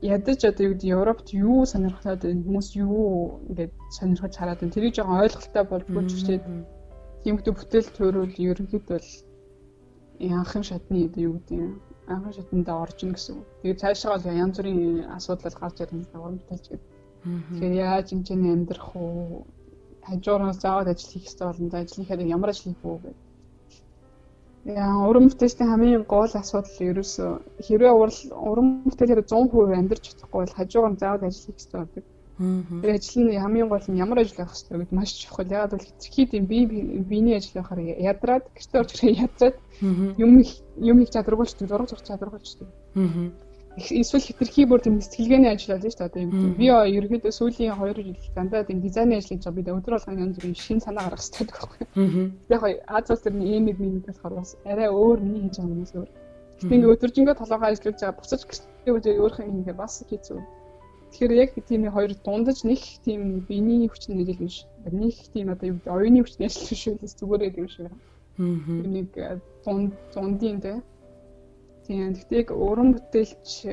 ядаж одоо юу гэдэг Европт юу сонирхлоод байна хүмүүс юу ингээд сонирхож хараад байна тэрийг жоохон ойлголттой болж бүржүүлээд тиймэрхүү бүтээл төрөл ерөнхийд бол анхын шатны юу гэдэг анхын шатнд орж ийн гэсэн. Тэгээд цаашаа бол янз бүрийн асуудал гарч ирэх юм уран бүтээлч гэдэг. Тэгэхээр яаж хэмжээний амьдрах уу хажуураас заавал ажил хийх хэрэгтэй болно. Ажил хийхэд ямар ажил хийх үү гэдэг. Яа, уран бүтээлчдийн хамгийн гол асуудал ерөөсөө хэрвээ уран бүтээлээр 100% амьдарч чадахгүй бол хажуугаар нь заавал ажил хийх хэрэгтэй байдаг. Тэгээд ажил нь хамгийн гол нь ямар ажил байх хэрэгтэй гэдэг маш чухал. Ягаад гэвэл хэтэрхий тийм биений ажил байхаар ядраад, гэртээ орж ирээ ядраад юм их чадваргүй ч зураг зурх чадваргүй ч тийм. Эсвэл хэтэрхий бүр тийм сэтгэлгээний ажил болж шүү дээ. Би ерөөдөө сүүлийн 2 жил дандаа тийм дизайны ажил хийж байгаа. Би өдөр болгон янз бүрийн шинэ санаа гаргах хэрэгтэй байхгүй. Яг Аз улс төрний эмэг болохоор бас арай өөр миний хийж байгаа юмс өөр. Гэтэ ингээ өдөржингөө толгойгоо ажиллаж байгаа буцаж гэртээ үжээ өөрхөн ингээ бас хийцүү. Тэгэхээр яг тийм хоёр дундаж нэг тийм биений хүчний ажил биш. Нэг тийм одоо юу гэдэг оюуны хүчний ажил биш үү зүгээрээ тийм шиг. Нэг дундын тэ. Тийм гэхдээ уран бүтээлч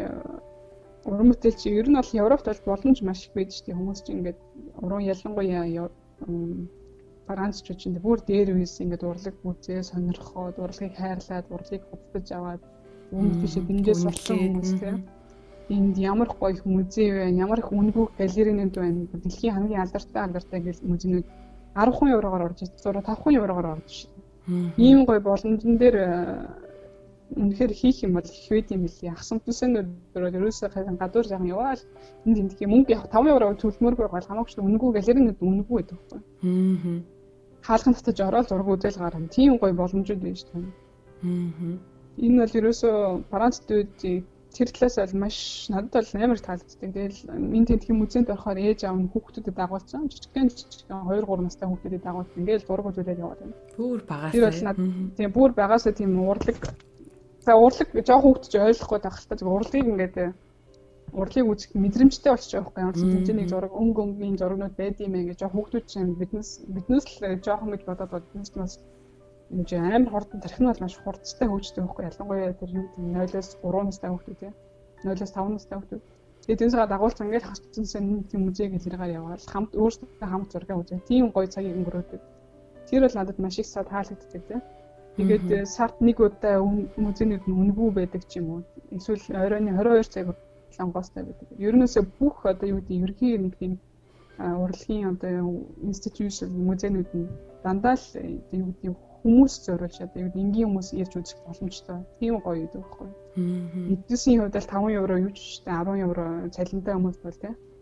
ер нь бол Европт бол боломж маш их байдаг шүү дээ. Хүмүүс чинь ингээд уран ялангуяа Францчууд чинь бүр дээр үес ингээд урлаг үзээ сонирхоод урлагийг хайрлаад урлагийг худалдаж аваад өмнө тийшээ дэмжээс болсон хүмүүс тийм. Энд ямар гоё музей вэ? Ямар их үнэгүй галерейнууд байна? Дэлхийн хамгийн алдартай гэл музейнүүд 10% еврогоор орж ирсэн. 5% еврогоор орж ирсэн. Ийм гоё боломжн дээр үнэхээр хийх юм бол их байд юм билий. Ахсан төсөөнөөр ерөөсөө гадуур жаахан яваал энд тийм мөнгө 5 евро төлмөргүй бол хамаагүй үнэгүй галерейнууд үнэгүй байдаг байхгүй. Хаалхан татаж ороод зураг үзэл гаргана. Тийм гоё боломжууд байна шүү дээ. Энэ бол ерөөсөө Францд үед тэр талаас бол маш надад бол амар таалагддаг. Тэгэл энэ тентхийн музейд орохоор ээж аав нь хүүхдүүдэд дагуулсан. Жижигхэн 2 3 настай хүүхдүүдэд дагуулсан. Ингээл зураг үзүүлээд яваад байна. Бүр багаас. Тэр бол надад тийм бүр багаасаа тийм урлаг. За урлаг жоох хүүхд ч ойлгохгүй тахалтай зөв урлагийг ингээд урлагийг үзэх мэдрэмжтэй болчих жоох байхгүй. Ямар ч хэмжээний зураг өнгөний зурагнууд байд юм ингээд жоох хүүхдүүд чинь биднес л жоохон гэж бодоод биднес нас энэ амар хурдан тархин бол маш хурцтай хөгждөг байхгүй. Ялангуяа тэр юу гэдэг 0-оос 3 настай хүүхдүүд тийм 0-оос 5 настай хүүхдүүд. Тэгээд тэрнийгээ дагуулсан ингээд хацсан тийм музей гэж тэргээр яваад хамт өөрсдөө хамт зураг үзээ. Тийм гоё цагийг өнгөрөөдөг. Тэр бол надад маш их таалагддаг тийм. Тэгээд сард нэг удаа музейнүүд нь үнэгүй байдаг ч юм уу. Эсвэл оройн 22 цаг лангостай байдаг. Ерөнөөсөө бүх одоо юу гэдэг ерхий нэг тийм урлагийн одоо институт музейнүүд нь дандаа л юу гэдэг хүмүүс зориулж одоо энгийн хүмүүс ирж үзэх боломжтой. Тийм гоё байдаг байхгүй. Эдгээрийн хувьд л 5 евро юу ч штэ 10 евро цалинтай хүмүүс бол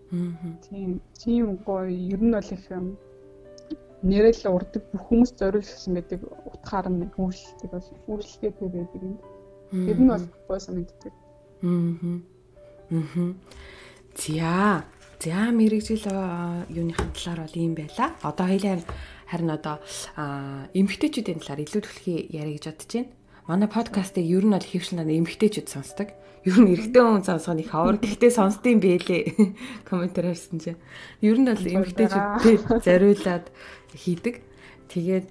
тийм гоё ер нь бол их нэрэл урдаг бүх хүмүүс зориулсан байдаг утгаар нь үйлчлдэг бол үйлчлэгээтэй байдаг юм. Тэр нь бол гоё санагддаг. За мэрэгжил юуныхын талаар бол ийм байла. Одоо харин одоо эмэгтэйчүүдийн талаар илүү төлхий яриа гэж бодож байна. Манай подкастыг ер нь бол хөвшин эмэгтэйчүүд сонсдог. Ер нь эрэгтэй хүн сонсох нь их авар. Гэхдээ сонсдсон байлээ. Комментээр харсан чинь. Ер нь бол эмэгтэйчүүд зориулаад хийдэг. Тэгээд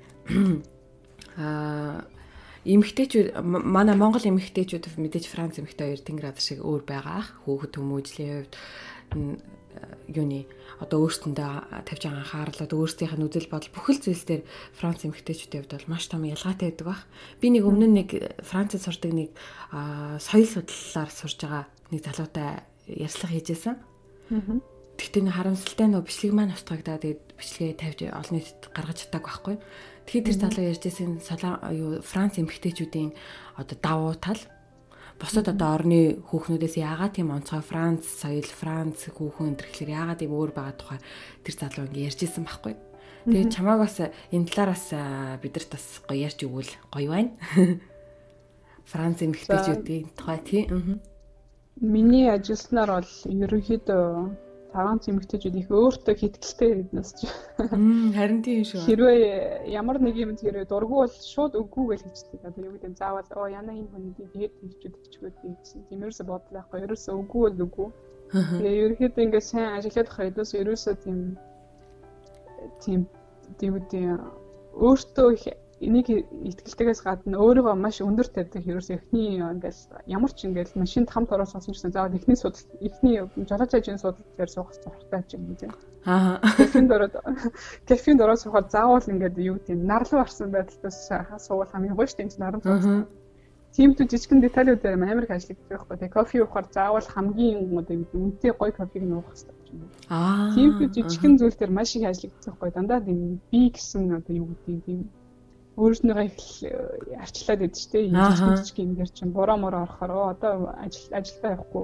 эмэгтэйчүүд манай Монгол эмэгтэйчүүд мэдээж Франц эмэгтэй 2 тэнгэр ад шиг өөр байгаа. Хүүхэд хүмүүжлийн хувьд юуны одоо өөрсдөндөө тавьж байгаа анхаарлууд өөрсдийнх нь үзэл бодол бүхэл зүйлс дээр Франц эмэгтэйчүүдийн хувьд бол маш том ялгаатай байдаг баг. Би нэг өмнө нэг Францад сурдаг нэг соёл судлалаар сурж байгаа нэг залуутай ярьцлага хийжсэн. Тэгтээ нэг харамсалтай нөө бичлэг маань устгагдаад тэгээд бичлэгээ тавьж олон нийтэд гаргаж чадаагүй байхгүй. Тэгэхээр тэр залуу ярьжсэн Франц эмэгтэйчүүдийн одоо давуу тал босод одоо орны хүүхнүүдээс яагаад тийм онцгой Франц соёл, Франц хүүхэн энтерхлэр яагаад ийм өөр байгаа тухай тэр залуу ингэ ярьжсэн байхгүй. Тэгээд чамааг бас энэ талаараас бидэрт бас гоё ярьж өгвөл гоё байна. Франц эмэгтэйчүүдийн тухай тийм. Миний ажилласнаар бол ерөнхийдөө Франц эмэгтэйчүүд их өөртөө хэтгэлтэй биднээс ч. Харин тийм шүү. Хэрвээ ямар нэг юм хэрвээ дурггүй бол шууд үгүй гэж хэлчихдэг. Одоо юу гэдэг заавал яна энэ хүн тэгээд хэлчихвэд гэсэн. Тиймэрсэ бодлоо байхгүй. Ерөөсөө үгүй бол үгүй. Тэгээ ерөнхийдөө ингээд сайн ажиллаад байхад ерөөсөө тийм өөртөө их энийг итгэлтэйгээс гадна өөрийгөө маш өндөр тавьдаг ерөөс эхний ингээл ямар ч ингээл машинд хамт ороод суусан гэсэн заавал эхний жолооч ажийн судалт дээр суух зорилготой ч юм уу тийм. Кафенд ороод суухаар заавал ингээд юу тийм нарлуу арсан байдалтаас суувал хамгийн гоё шүү дээ наран суух. Тийм ч жижигэн деталүүд дээр амар их ажилладаг байхгүй. Тэгээ кофе уухаар заавал хамгийн үнэтэй гоё кофег нуух хэрэгтэй юм. Тийм ч жижигэн зүйл дээр маш их ажилладаг байхгүй. Дандаа тийм би гэсэн одоо юу гэдэг тийм өөрснийгөө их арчлаад идэв ч тийм жижиг ингээр чинь буруу мороо орохоор одоо ажилдаа явахгүй.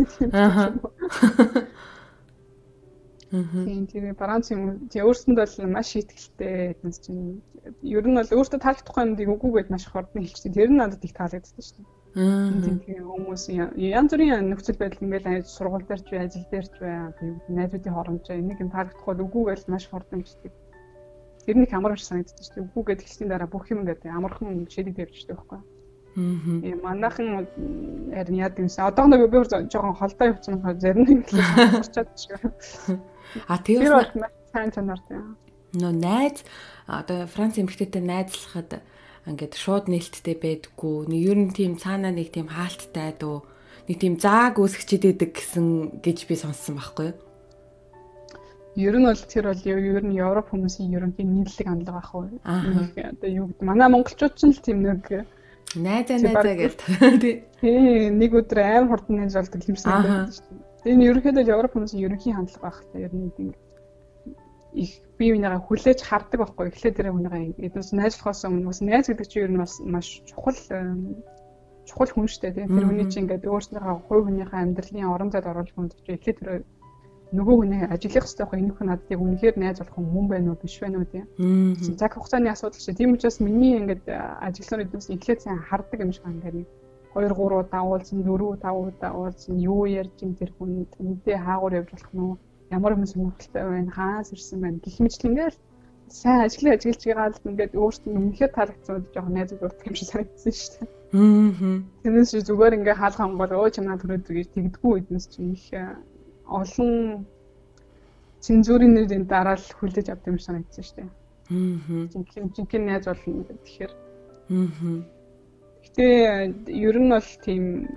Тийм Франц юм. Тэгээ өөрсөнд бол маш ихтэй хэдэнс чинь ер нь бол өөртөө таалагдахгүй юмдыг үгүй гэж маш их хурдан хэлчихсэн. Тэр нь надад их таалагддаг шүү дээ. Тийм хүмүүс янз бүрийн нөхцөл байдал ингээл сургууль дээр ч бай, ажил дээр ч бай, найзуудын хооронд ч энийг юм таалагдахгүй үгүй гэж маш хурдан хэлдэг. Тэр нэг амарч санагддаг шүү дээ. Үгүй гэж хэлсний дараа бүх юм ингээд амархан шийдэгдэж явчихдаг байхгүй. Манайхан харин яа гэмсэн. Одоо нэг би жоохон холдоо явчихсан хаа зарим нэг л орчаад шүү. Тэр бол сайн чанартай. Найз одоо Франц эмэгтэйтэй найзлахад ингээд шууд нээлттэй байдаггүй. Нэг ер нь тийм цаанаа нэг тийм хаалттай дөө. Нэг тийм зааг үүсгчихэд идэг гэсэн гэж би сонссон байхгүй юу? Ер нь бол тэр бол ер нь Европ хүмүүсийн ерөнхий нийтлэг хандлага ах уу. Одоо юу гэдэг манай монголчууд ч л тийм нэг найзаа гэлт. Тийм нэг өдөр амар хурдан найз болдог юм шиг байдаг шүү дээ. Энэ ерөнхийдөө Европ хүмүүсийн ерөнхий хандлага ах та ер нь их бие биенийгээ хүлээж хардаг байхгүй. Эхлээд тэр хүнийгээ эднээс найзлахаас өмнө найз гэдэг чинь ер нь бас маш чухал хүн шүү дээ. Тэр хүний чинь ингээд өөрснийхөө хувь хүнийхээ амьдралын орон зайд оруулж хүндэж эхлээд тэр нөгөө хүний ажиглах хэрэгтэй байхгүй. Энэ хүн надад яг үнэхээр найз болох хүн байна уу биш байна уу тийм. Цаг хугацааны асуудал чинь. Тийм учраас миний ингээд ажиглал эднээс эхлээд сайн хардаг юм шиг ингээд 2 3 удаа уулзсан 4 5 удаа уулзсан юу ярьж ин тэр хүн үнэндээ хаагуур явж болох нь ямар юм сонирхолтой байна хаас ирсэн байна гэх мэтлэн ингээл сайн ажиллаж байгаа л ингээд өөртөө өмнөхөр таалагдсан жоохон найзууд болдог юм шиг санагдсан шүү дээ. Тэрнээс зүгээр ингээ хаалган бол өө чамаа төрөөд гэж тэгдэггүй эднээс чинь их олон цензурын дараа л хүлээж авдаг юм шиг санагдсан шүү дээ. Жинхэнэ найз болно тэгэхээр. Гэтэ ер нь бол тийм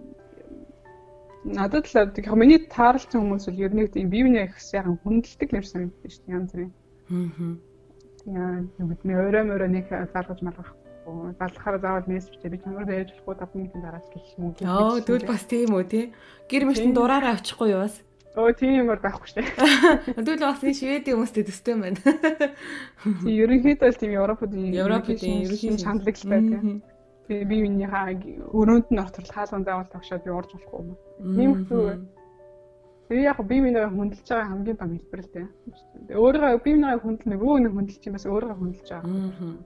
надад л миний таарлцсан хүмүүс бол ер нь тийм бие биенээ их сайхан хүндэлдэг юм шиг санагддаг шүү дээ янз бүрийн. Яа, өөрөө нэг залгаж малгахгүй. Залгахаар заавал мессеж би чамаар байж болохгүй 5 минутын дараа ч гэх юм уу. Тэгвэл бас тийм үү тий. Гэр мөртөнд дураараа авчихгүй юу бас? Тийм юмар байхгүй шүү дээ. Тэгвэл бас энэ шведийн хүмүүстэй төстэй байна. Тийм ерөнхийдөө л тийм Европын ерөнхий шаналгтай тийм. Тэгээ би минийхээ өрөөнд нь ортол хаалган заавал тогшоод би урж болохгүй юм. Тийм хэвээр. Тэгээ яг би минийхээ хүндэлж байгаа хамгийн том хэлбэр л дээ. Өөрийгөө би минийхээ хүндэл нөгөө нэг хүндэлж юм бас өөрийгөө хүндэлж байгаа.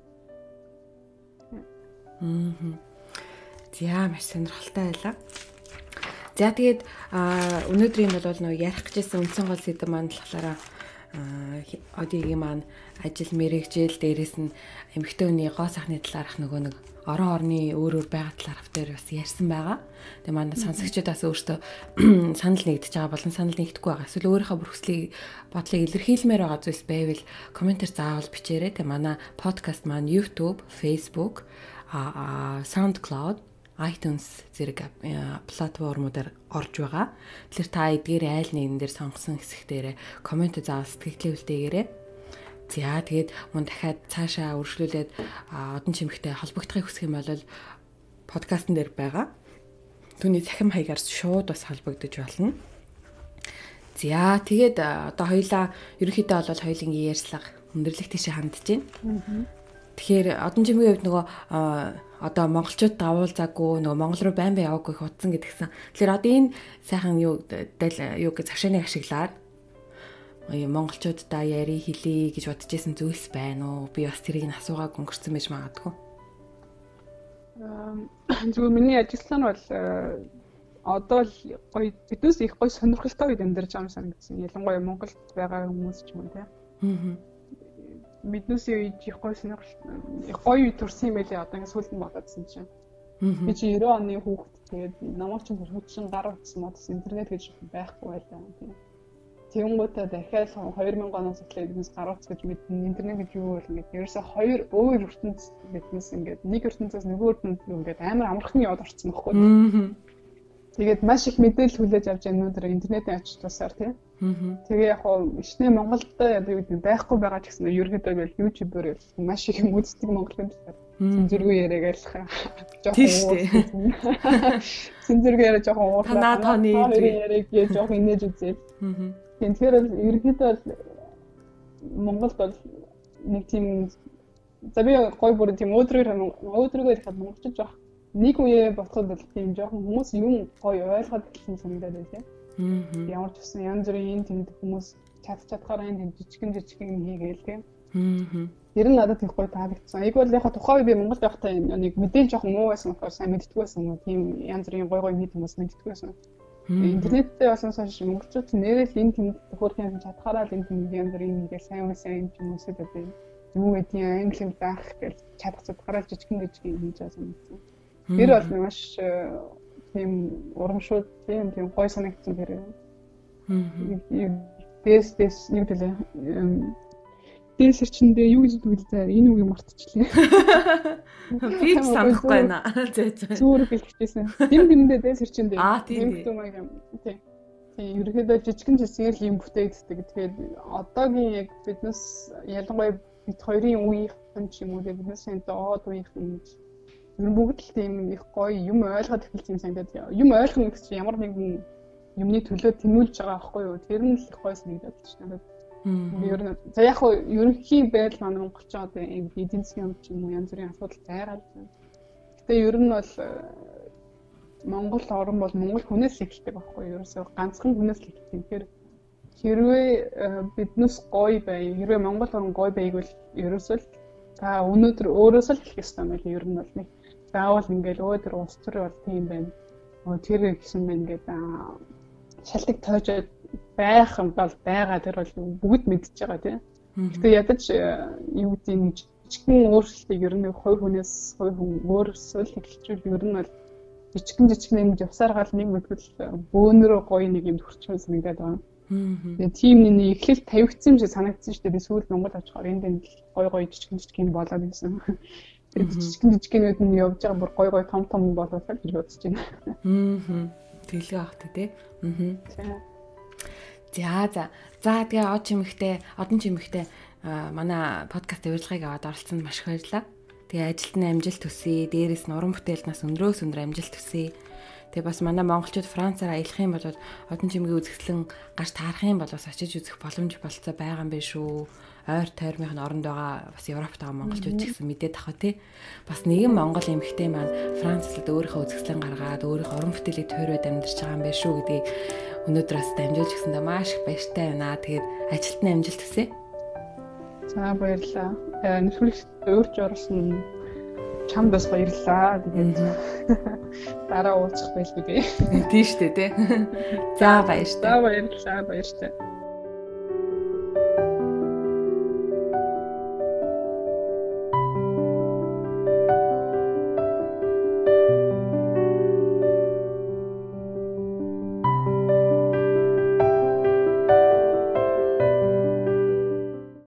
За маш сонирхолтой байлаа. За тэгээд өнөөдрийн бол нөгөө ярих гэжсэн үндсэн гол сэдэв маань болохоор одигийн маань ажил мэрэгжил дээрээс нь эмэгтэй хүний гоо сайхны талаарх нөгөө нэг орон орны өөр байгаа талаарх дээр бас ярьсан байгаа. Тэгээ манай сонсогчдоос өөртөө санал нэгдэж байгаа болон санал нэгдэхгүй байгаа. Эсвэл өөрийнхөө бүрхслийг бодлыг илэрхийлмээр байгаа зүйлс байвал комментээр заавал бичээрэй. Тэгээ манай подкаст маань YouTube, Facebook, SoundCloud, iTunes зэрэг платформудаар орж байгаа. Тэгэхээр та эдгээр айл нэгэн дээр сонгосон хэсэг дээр коммент заавал сэтгэлээ үлдээгээрэй. За тэгээд мөн дахиад цаашаа үргэлжлүүлээд одон чимэгтэй холбогдохыг хүсэх юм бол подкастн дээр байгаа. Түүний цахим хаягаар шууд бас холбогдож болно. За тэгээд одоо хоёлаа ерөнхийдөө бол хоёулынгийн ярьцлага өндөрлөх тийшээ хандж байна. Тэгэхээр одон чимгийн хувьд нөгөө одоо монголчууд давуулзаагүй нөгөө монгол руу байн яваагүй их утсан гэдгсэн. Тэгэхээр одоо энэ сайхан юу гэж цавшааныг ашиглаад монголчуудаа яри хэлий гэж бодож исэн зүйлс байна уу? Би бас тэрийг нь асуугаад өнгөрцөн байж магадгүй. Зүгээр миний ажиллаа нь бол одоо л гоё биднээс их гоё сонирхолтой үед амьдарч байгаа юм санагдсан. Ялангуяа Монголд байгаа хүмүүс ч юм уу тийм. Биднээс их гоё сонирхолтой гоё үед төрсэн юм байлээ. Одоо ингэ сүлд нь бодоодсэн чинь. Би чи 90 оны хүүхэд тэгээд намайг чинь хөгжин гар утсан мод интернет гэж байхгүй байлаа тийм. Тэнгуутаа дахиад 2000 оноос эхлээд бизнес гарууц гэж мэднэ. Интернет гэж юу вэ ингээд ерөөсө хоёр өөр ертөнц бизнес ингээд нэг ертөнцөөс нөгөө ертөнцөд ингээд амар амархан яваад орсон байхгүй. Тэгээд маш их мэдээлэл хүлээж авч байгаа өнөөдөр интернетийн ач тусаар тийм. Тэгээ яг хоо ичнээ Монголд юу гэдэг байхгүй байгаа ч гэсэн ерөөдөө бол YouTube-оор маш их юм үздэг монголын талаар. Зэнзүргүй яриаг ярьлах. Тийм шүү дээ. Зэнзүргүй яриа жоохон уурлаа. Танаа яриаг жоохон инээж үзээ. Тэгэхээр ерөөдөө Монголд бол нэг тийм за би гой бүр тийм өөдрөгөө ихэд монголчууд жоох нэг үе бодоход бол тийм жоохон хүмүүс юм гой ойлгоод хэлсэн санагдаад байлаа. Ямар ч гэсэн янз бүрийн тэнд хүмүүс чадхаараа энэ жижигэн хийгээл тийм. Тэр нь надад их гоё таалагдсан. Эйг бол яг тухайн үе би Монголд байхдаа нэг мэдээлэл жоохон муу байсан болохоор сайн мэддэггүй байсан. Тийм янз бүрийн гоё нийт хүмүүс мэддэггүй байсан. Интернеттэй болсон сонш монголчууд нэрэл энэ тэнд төхөөрхийн чадхаараа л энэ тэнд янз бүрийн нэг сайн хүмүүсэд одоо юу гэдгийг англи байх гэж чадах чадхаараа жижигэн хийж байгаа санагдсан. Тэр бол маш тийм урамшуул тийм гоё санагдсан тэр. Дэс нэг төлөө дэс ирчэндээ юу гэж хэлдэг энэ үгийг мартчихлээ. Би ч санахгүй байна. Зүгээр бэлтгэжсэн. Тэндээ дэс ирчэндээ. Тийм. Тийм. Ерөнхийдөө жижигэн юм бүтээгддэг. Тэгэхээр одоогийн яг биднес ялангуяа бид хоёрын үеийнхэн ч юм уу биднесийн доод үеийнхэн бүгд л тийм их гоё юм ойлгоод эхэлсэн юм санагдаад. Юм ойлгох нь гэсэн ямар нэгэн юмны төлөө тэмүүлж байгаа байхгүй юу? Тэр нь л их гоё санагдаад байна надад. Ер нь за яг хөө ерөнхий байдал манай монголчууд одоо ийм эдийн засгийн юм ч юм уу янз бүрийн асуудал байгаа л. Гэтэ ер нь бол Монгол орн бол монгол хүнээс эхэлдэг байхгүй юу? Ерөөсөө ганцхан хүнээс л эхэлдэг. Тэгэхээр хэрвээ биднес гоё бай, хэрвээ Монгол орн гоё байг бол ерөөсөө та өнөөдөр өөрөөсөө л хэлэх ёстой юм байл. Ер нь бол нэг заавал ингээл өөдөр улс төр бол тийм байна. Тэр гэсэн байна гэдэг шалтгаан тоожод байх юм бол байгаа тэр бол бүгд мэдчихэж байгаа тийм. Гэхдээ ядаж юу гэдэг нь жижигхэн өөрчлөлтийг ер нь хувь хүнээс хувь хүн өөрөөсөө л эхэлчихвэл ер нь бол жижигхэн юм явсаар гал нэг мэдвэл бөөнөрөө гоё нэг юм төрчихсөн санагдаад байгаа. Тэгээ тийм нэг эхлэл тавигдсан юм шиг санагдсан шүү дээ. Би сүүлд Монгол очихоор энд гоё жижигхэн болоод байсан. Жижигхэнүүд нь явж байгаа бүр гоё том болоод л гэж бодож байна. Тэглээ авах тий. За тэгээ одон чимэгтэй манай подкаст урилгыг аваад оролцсонд маш их баярлалаа. Тэгээ ажилд нь амжилт төсөе. Дээрээс нь уран бүтээлнээс өндрөөс өндөр амжилт төсөе. Тэгээ бас манай монголчууд Францаар аялах юм бол одон чимгийн үзэсгэлэн гарч таарах юм бол бас очиж үзэх боломж болцоо байгаа юм биш үү? Ойр тойрмын оронд байгаа бас Европт байгаа монголчууд ч гэсэн мэдээд тахаа тий. Бас нэгэн монгол эмэгтэй маань Францад өөрийнхөө үзэсгэлэн гаргаад өөрийнхөө уран бүтээлийг тойроод амьдарч байгаа юм биш үү гэдгийг өнөөдөр бас дамжуулж гисэндээ маш их баяртай байна. Тэгээд ажилд нь амжилт хүсье. За баярлалаа. Нэвтрүүлэгт өөрч орсон чамд бас баярлалаа. Тэгээд дараа уулзах байлгүй дээ. Тийм шүү дээ тий. За баярлалаа. Баяртай.